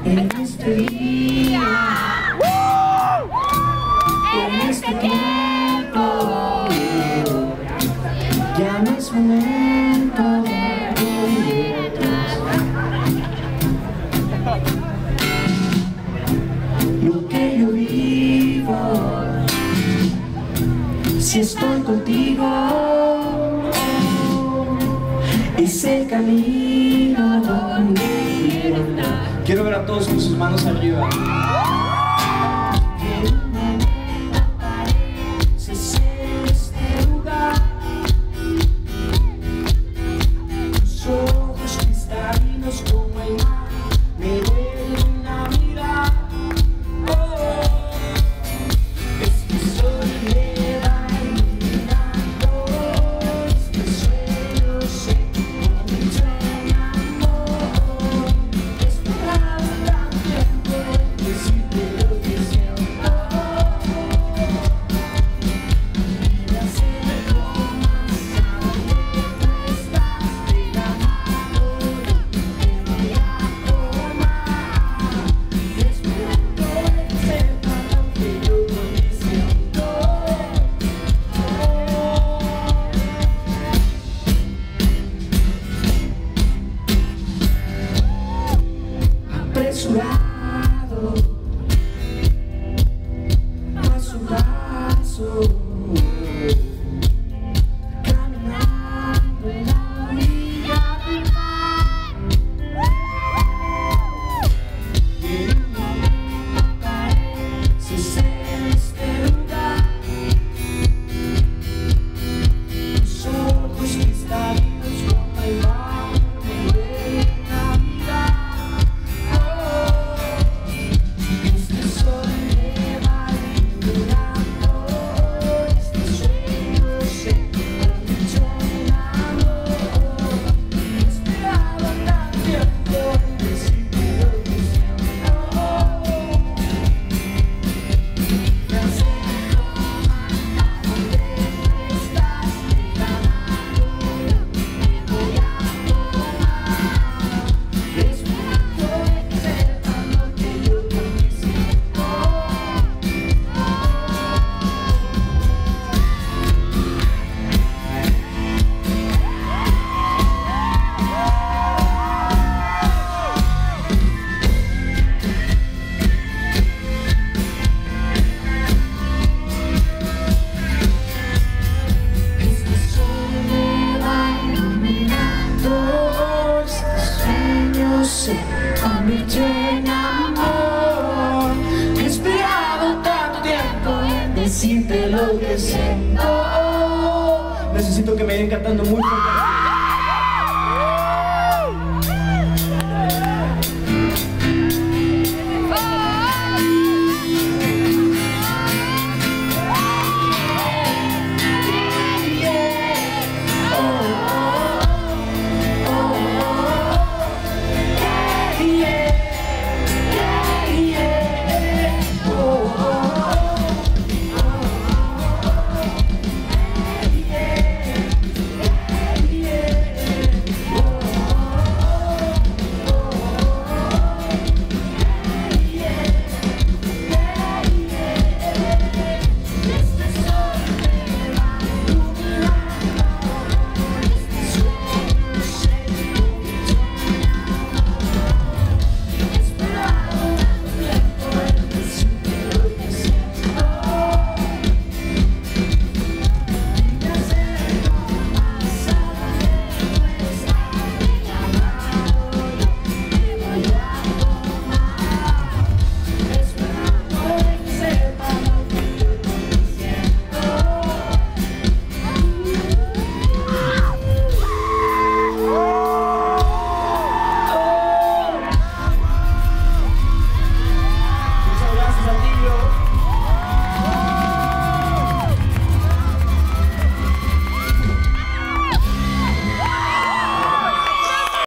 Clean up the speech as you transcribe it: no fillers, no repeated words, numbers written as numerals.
en este día, en este tiempo. Ya no es momento de volver atrás. Lo que yo vivo, si estoy contigo, es el camino donde quiero andar. Quiero ver a todos con sus manos arriba. Apresurado, paso a paso, caminando en la orilla del mar. Y en un momento pareces en este lugar. Tus ojos cristalinos como el mar me vuelven a mirar. Se convirtió en amor. He esperado tanto tiempo en decirte lo que siento. Necesito que me vayan cantando muy fuerte.